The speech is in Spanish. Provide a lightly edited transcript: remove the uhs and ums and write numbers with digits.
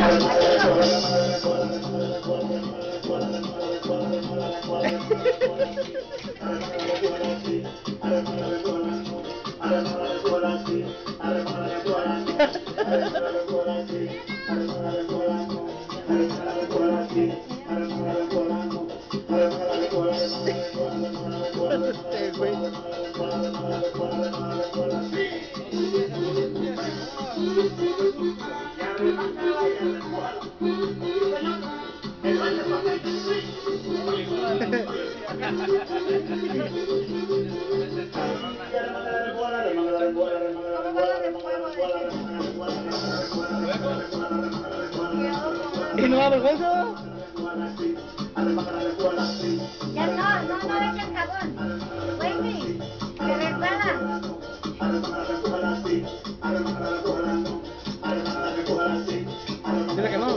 ¿Y no da vergüenza? Ya no dejes el jabón. Wendy, ¿te resbala? Dile que no.